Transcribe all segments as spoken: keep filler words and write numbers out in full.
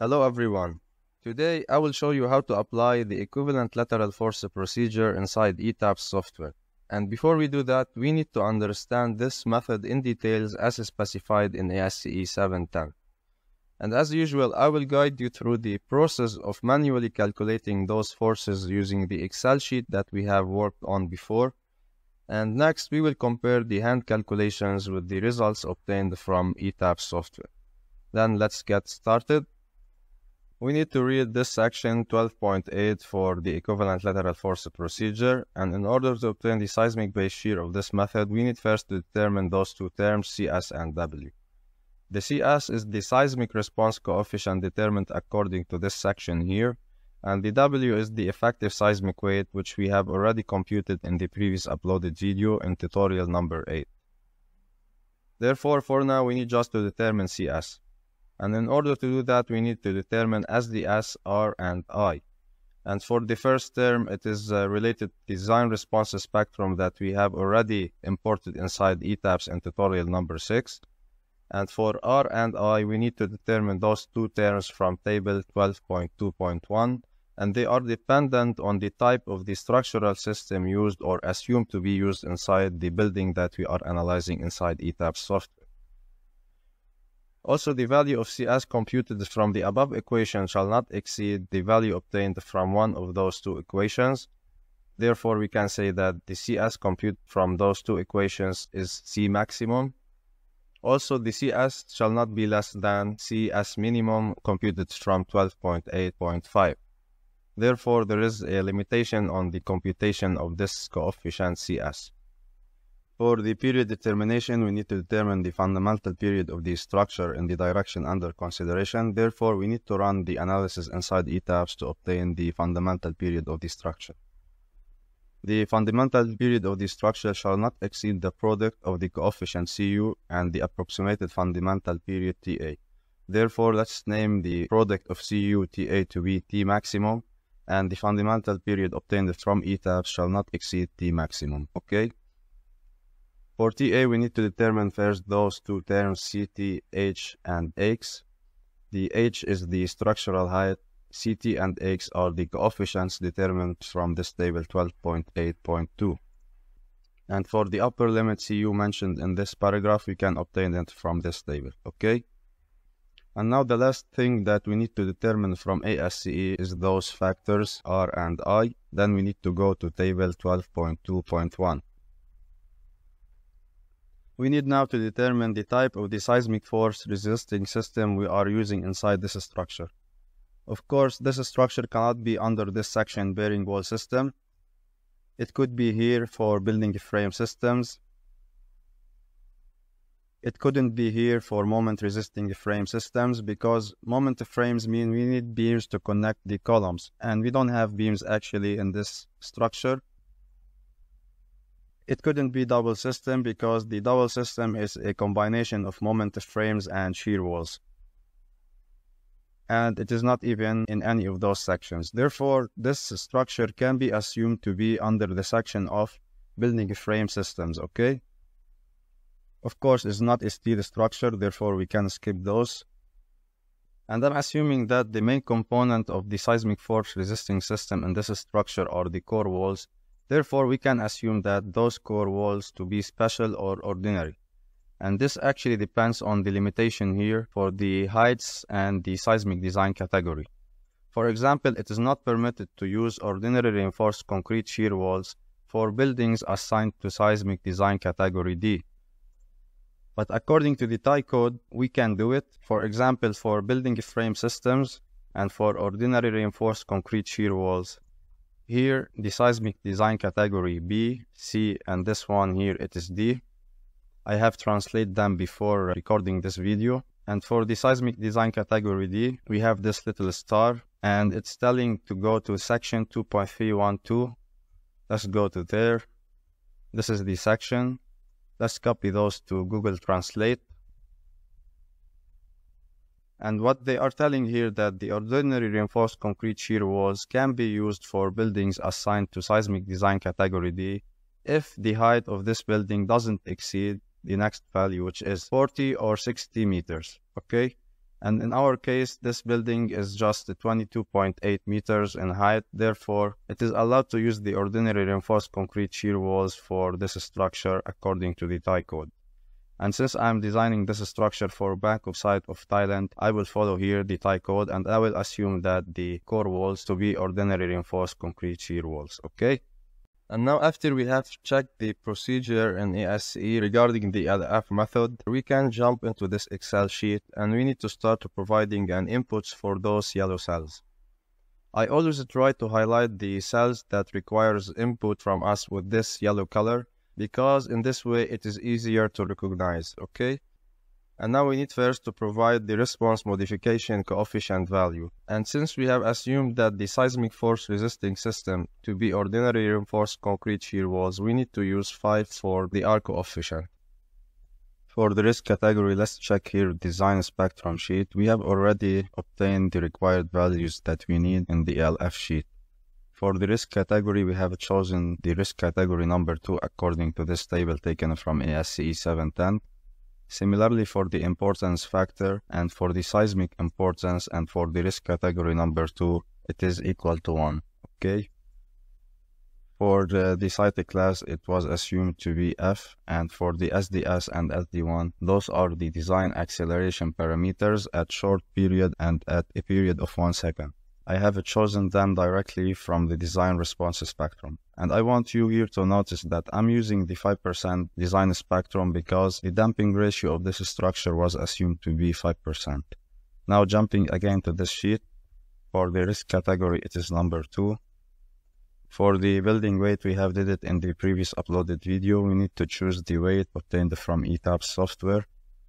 Hello everyone. Today I will show you how to apply the equivalent lateral force procedure inside E TABS software. And before we do that, we need to understand this method in details as specified in A S C E seven ten. And as usual, I will guide you through the process of manually calculating those forces using the Excel sheet that we have worked on before. And next, we will compare the hand calculations with the results obtained from E TABS software. Then let's get started. We need to read this section twelve point eight for the equivalent lateral force procedure, and in order to obtain the seismic base shear of this method, we need first to determine those two terms, C S and W. The C S is the seismic response coefficient determined according to this section here, and the W is the effective seismic weight, which we have already computed in the previous uploaded video in tutorial number eight. Therefore, for now, we need just to determine C S. And in order to do that, we need to determine S D S, R, and I. And for the first term, it is uh, related to design response spectrum that we have already imported inside E TABS in tutorial number six. And for R and I, we need to determine those two terms from table twelve point two point one, and they are dependent on the type of the structural system used or assumed to be used inside the building that we are analyzing inside E TABS software. Also, the value of C S computed from the above equation shall not exceed the value obtained from one of those two equations. Therefore, we can say that the C S computed from those two equations is C maximum. Also, the C S shall not be less than C S minimum computed from twelve point eight point five. Therefore, there is a limitation on the computation of this coefficient C S. For the period determination, we need to determine the fundamental period of the structure in the direction under consideration. Therefore, we need to run the analysis inside E TABS to obtain the fundamental period of the structure. The fundamental period of the structure shall not exceed the product of the coefficient C U and the approximated fundamental period T A. Therefore, let's name the product of C U T A to be T maximum, and the fundamental period obtained from E TABS shall not exceed T maximum. Okay? For T A, we need to determine first those two terms, C T, H, and X. The H is the structural height. C T and X are the coefficients determined from this table twelve point eight point two. And for the upper limit C U mentioned in this paragraph, we can obtain it from this table, okay? And now the last thing that we need to determine from A S C E is those factors R and I. Then we need to go to table twelve point two point one. We need now to determine the type of the seismic force resisting system we are using inside this structure. Of course, this structure cannot be under this section bearing wall system. It could be here for building frame systems. It couldn't be here for moment resisting frame systems because moment frames mean we need beams to connect the columns, and we don't have beams actually in this structure. It couldn't be double system because the double system is a combination of moment frames and shear walls. And it is not even in any of those sections. Therefore, this structure can be assumed to be under the section of building frame systems, okay? Of course, it's not a steel structure, therefore we can skip those. And I'm assuming that the main component of the seismic force resisting system in this structure are the core walls. Therefore, we can assume that those core walls to be special or ordinary. And this actually depends on the limitation here for the heights and the seismic design category. For example, it is not permitted to use ordinary reinforced concrete shear walls for buildings assigned to seismic design category D. But according to the Thai code, we can do it. For example, for building frame systems and for ordinary reinforced concrete shear walls. Here, the seismic design category B, C, and this one here, it is D. I have translated them before recording this video. And for the seismic design category D, we have this little star, and it's telling to go to section two point three one two. Let's go to there. This is the section. Let's copy those to Google Translate. And what they are telling here that the ordinary reinforced concrete shear walls can be used for buildings assigned to seismic design category D if the height of this building doesn't exceed the next value, which is forty or sixty meters, okay? And in our case, this building is just twenty-two point eight meters in height. Therefore, it is allowed to use the ordinary reinforced concrete shear walls for this structure according to the Thai code. And since I'm designing this structure for Bangkok side of Thailand, I will follow here the Thai code, and I will assume that the core walls to be ordinary reinforced concrete shear walls, okay? And now after we have checked the procedure in A S C E regarding the L F method, we can jump into this Excel sheet and we need to start providing an inputs for those yellow cells. I always try to highlight the cells that requires input from us with this yellow color, because in this way it is easier to recognize, okay? And now we need first to provide the response modification coefficient value. And since we have assumed that the seismic force resisting system to be ordinary reinforced concrete shear walls, we need to use five for the R coefficient. For the risk category, let's check here design spectrum sheet. We have already obtained the required values that we need in the L F sheet. For the risk category, we have chosen the risk category number two according to this table taken from A S C E seven ten. Similarly, for the importance factor and for the seismic importance and for the risk category number two, it is equal to one, okay? For the, the site class, it was assumed to be F, and for the S D S and S D one, those are the design acceleration parameters at short period and at a period of one second. I have chosen them directly from the design response spectrum. And I want you here to notice that I'm using the five percent design spectrum because the damping ratio of this structure was assumed to be five percent. Now jumping again to this sheet, for the risk category it is number two. For the building weight, we have did it in the previous uploaded video. We need to choose the weight obtained from E T A B S software.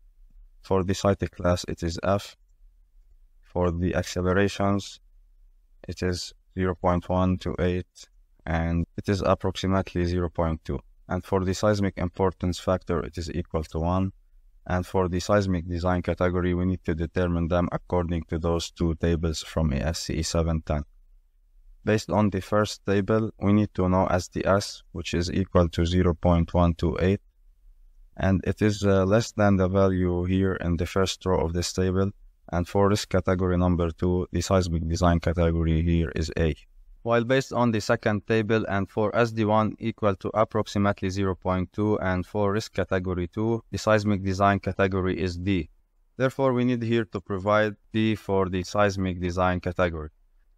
For the site class, it is F. For the accelerations, it is zero point one two eight and it is approximately zero point two. And for the seismic importance factor, it is equal to one. And for the seismic design category, we need to determine them according to those two tables from A S C E seven ten. Based on the first table, we need to know S D S, which is equal to zero point one two eight. And it is uh, less than the value here in the first row of this table. And for risk category number two, the seismic design category here is A. While based on the second table and for S D one equal to approximately zero point two, and for risk category two, the seismic design category is D. Therefore, we need here to provide D for the seismic design category.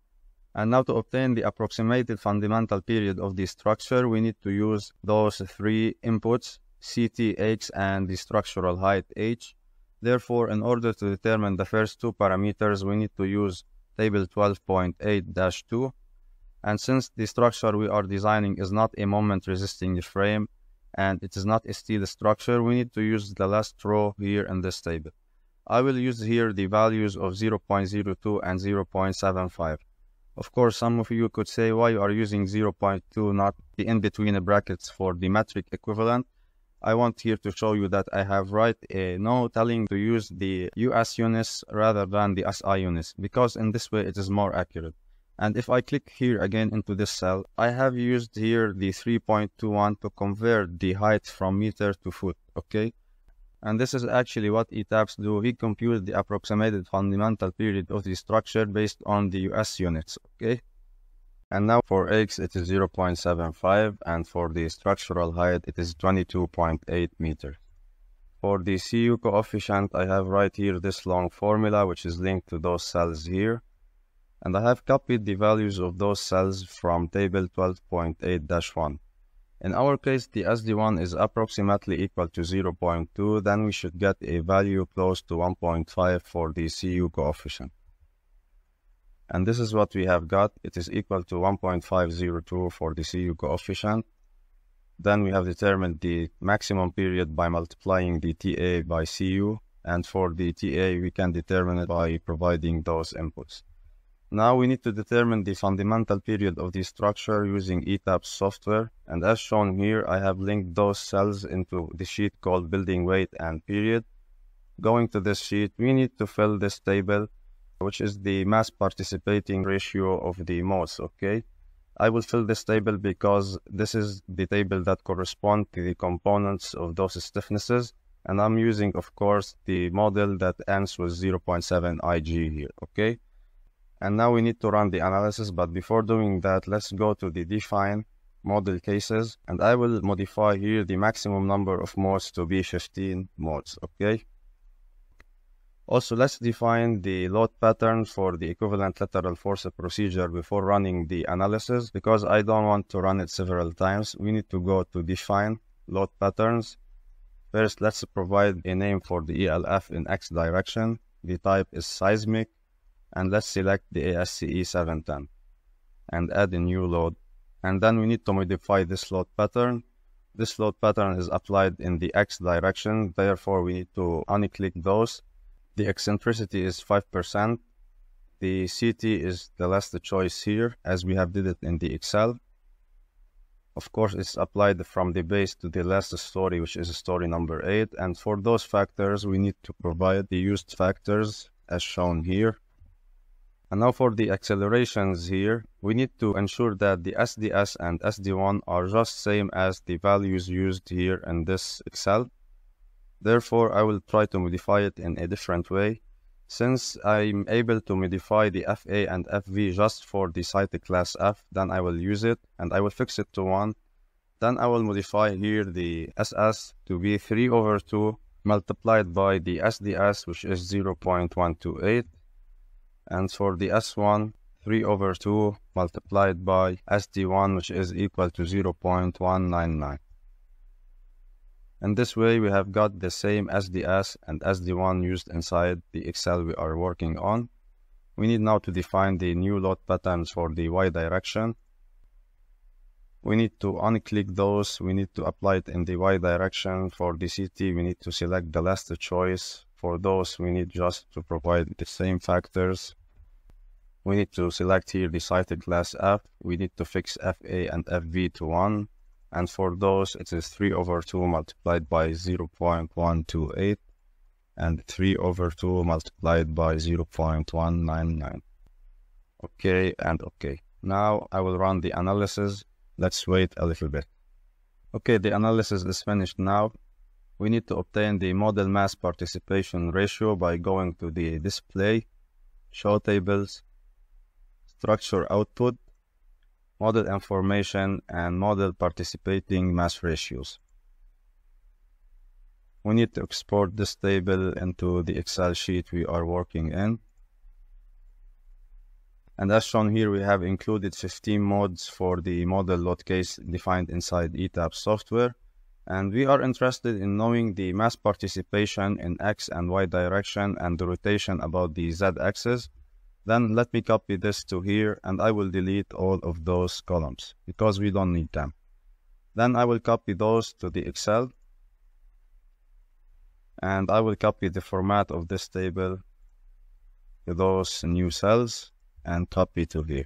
And now to obtain the approximated fundamental period of the structure, we need to use those three inputs, C T, H, and the structural height H. Therefore, in order to determine the first two parameters, we need to use table twelve point eight dash two. And since the structure we are designing is not a moment resisting frame and it is not a steel structure, we need to use the last row here in this table. I will use here the values of zero point zero two and zero point seven five. Of course, some of you could say why you are using zero point two, not the in-between brackets for the metric equivalent. I want here to show you that I have write a note telling to use the U S units rather than the S I units, because in this way it is more accurate. And if I click here again into this cell, I have used here the three point two one to convert the height from meter to foot, okay? And this is actually what E T A B S do. We compute the approximated fundamental period of the structure based on the U S units, okay? And now for X, it is zero point seven five, and for the structural height, it is twenty-two point eight meters. For the C U coefficient, I have right here this long formula, which is linked to those cells here. And I have copied the values of those cells from table twelve point eight dash one. In our case, the S D one is approximately equal to zero point two, then we should get a value close to one point five for the C U coefficient. And this is what we have got. It is equal to one point five zero two for the C U coefficient. Then we have determined the maximum period by multiplying the T A by C U. And for the T A, we can determine it by providing those inputs. Now we need to determine the fundamental period of the structure using E T A B S software. And as shown here, I have linked those cells into the sheet called building weight and period. Going to this sheet, we need to fill this table, which is the mass participating ratio of the modes, okay? I will fill this table because this is the table that corresponds to the components of those stiffnesses. And I'm using, of course, the model that ends with zero point seven I G here, okay? And now we need to run the analysis, but before doing that, let's go to the define model cases, and I will modify here the maximum number of modes to be fifteen modes, okay? Also, let's define the load pattern for the equivalent lateral force procedure before running the analysis, because I don't want to run it several times. We need to go to define load patterns. First, let's provide a name for the E L F in X direction. The type is seismic, and let's select the A S C E seven ten and add a new load. And then we need to modify this load pattern. This load pattern is applied in the X direction, therefore we need to unclick those. The eccentricity is five percent. The C T is the last choice here, as we have did it in the Excel. Of course, it's applied from the base to the last story, which is story number eight. And for those factors, we need to provide the used factors as shown here. And now for the accelerations here, we need to ensure that the S D S and S D one are just same as the values used here in this Excel. Therefore, I will try to modify it in a different way. Since I'm able to modify the F A and F V just for the site class F, then I will use it and I will fix it to one. Then I will modify here the S S to be three over two multiplied by the S D S, which is zero point one two eight. And for the S one, three over two multiplied by S D one, which is equal to zero point one nine nine. And this way we have got the same S D S and S D one used inside the Excel we are working on. We need now to define the new load patterns for the Y direction. We need to unclick those. We need to apply it in the Y direction. For the C T, we need to select the last choice. For those, we need just to provide the same factors. We need to select here the site class F. We need to fix F A and F V to one. And for those, it is three over two multiplied by zero point one two eight and three over two multiplied by zero point one nine nine. Okay, and okay. Now I will run the analysis. Let's wait a little bit. Okay, the analysis is finished now. We need to obtain the model mass participation ratio by going to the display, show tables, structure output, model information, and model participating mass ratios. We need to export this table into the Excel sheet we are working in. And as shown here, we have included fifteen modes for the model load case defined inside E TABS software. And we are interested in knowing the mass participation in X and Y direction and the rotation about the Z axis. Then let me copy this to here, and I will delete all of those columns because we don't need them. Then I will copy those to the Excel, and I will copy the format of this table to those new cells and copy to here.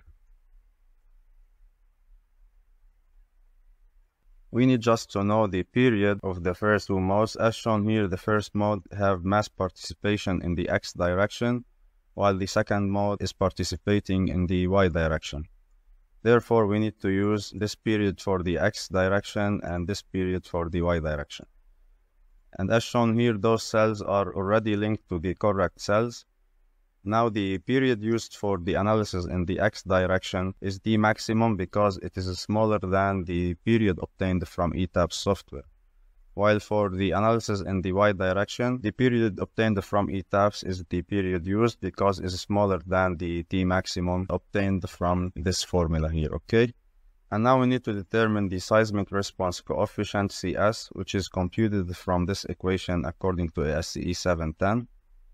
We need just to know the period of the first two modes. As shown here, the first mode have mass participation in the X direction, while the second mode is participating in the Y direction. Therefore, we need to use this period for the X direction and this period for the Y direction. And as shown here, those cells are already linked to the correct cells. Now the period used for the analysis in the X direction is the maximum because it is smaller than the period obtained from E TABS software. While for the analysis in the Y direction, the period obtained from E TABS is the period used because it is smaller than the T maximum obtained from this formula here, okay? And now we need to determine the seismic response coefficient C S, which is computed from this equation according to A S C E seven ten.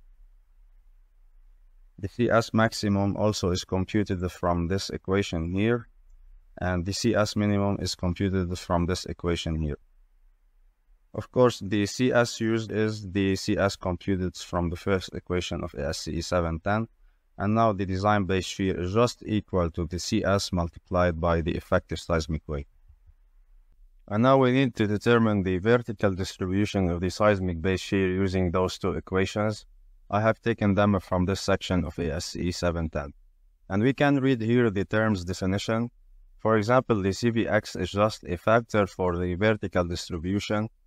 The C S maximum also is computed from this equation here, and the C S minimum is computed from this equation here. Of course, the C S used is the C S computed from the first equation of A S C E seven ten, and now the design base shear is just equal to the C S multiplied by the effective seismic weight. And now we need to determine the vertical distribution of the seismic base shear using those two equations. I have taken them from this section of A S C E seven ten. And we can read here the terms definition. For example, the C V X is just a factor for the vertical distribution.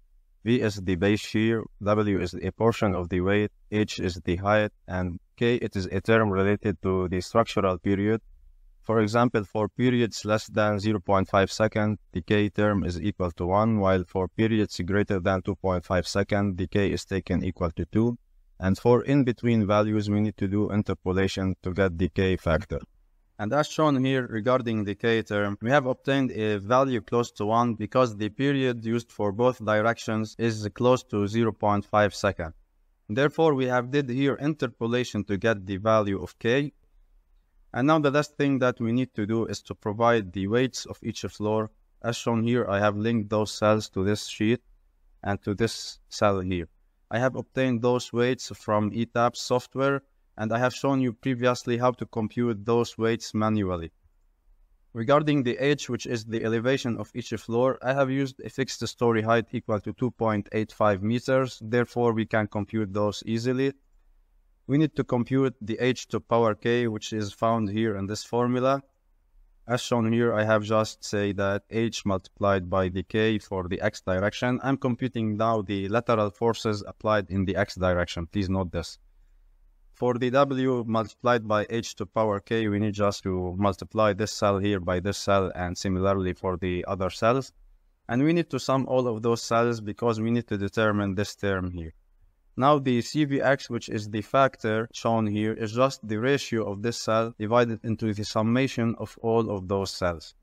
V is the base shear, W is a portion of the weight, H is the height, and K, it is a term related to the structural period. For example, for periods less than zero point five seconds, the K term is equal to one, while for periods greater than two point five seconds, the K is taken equal to two. And for in-between values, we need to do interpolation to get the K factor. And as shown here regarding the K term, we have obtained a value close to one because the period used for both directions is close to zero point five seconds. Therefore, we have did here interpolation to get the value of K. And now the last thing that we need to do is to provide the weights of each floor. As shown here, I have linked those cells to this sheet and to this cell here. I have obtained those weights from E TABS software, and I have shown you previously how to compute those weights manually. Regarding the H, which is the elevation of each floor, I have used a fixed story height equal to two point eight five meters, therefore we can compute those easily. We need to compute the H to power K, which is found here in this formula. As shown here, I have just say that H multiplied by the K for the X direction. I'm computing now the lateral forces applied in the X direction. Please note this. For the W multiplied by H to power K, we need just to multiply this cell here by this cell, and similarly for the other cells. And we need to sum all of those cells because we need to determine this term here. Now the C V X, which is the factor shown here, is just the ratio of this cell divided into the summation of all of those cells.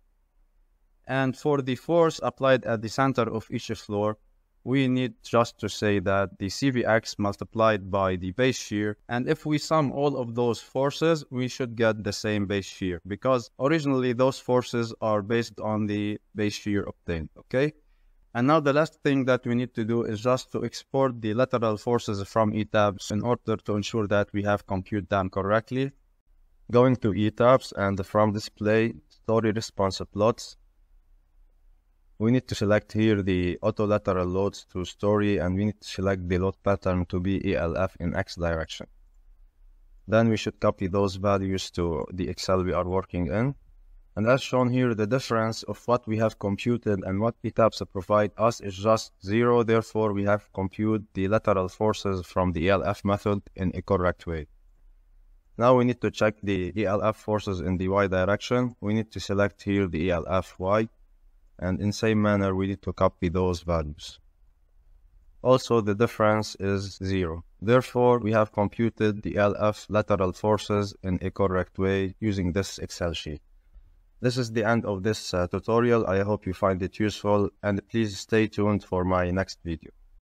And for the force applied at the center of each floor, we need just to say that the C V X multiplied by the base shear, and if we sum all of those forces, we should get the same base shear, because originally those forces are based on the base shear obtained, okay? And now the last thing that we need to do is just to export the lateral forces from E TABS in order to ensure that we have computed them correctly. Going to E TABS, and from display story response plots, we need to select here the auto lateral loads to story, and we need to select the load pattern to be E L F in X direction. Then we should copy those values to the Excel we are working in. And as shown here, the difference of what we have computed and what E TABS provide us is just zero. Therefore, we have computed the lateral forces from the E L F method in a correct way. Now we need to check the E L F forces in the Y direction. We need to select here the E L F Y. And in same manner, we need to copy those values. Also, the difference is zero. Therefore, we have computed the E L F lateral forces in a correct way using this Excel sheet. This is the end of this uh, tutorial. I hope you find it useful, and please stay tuned for my next video.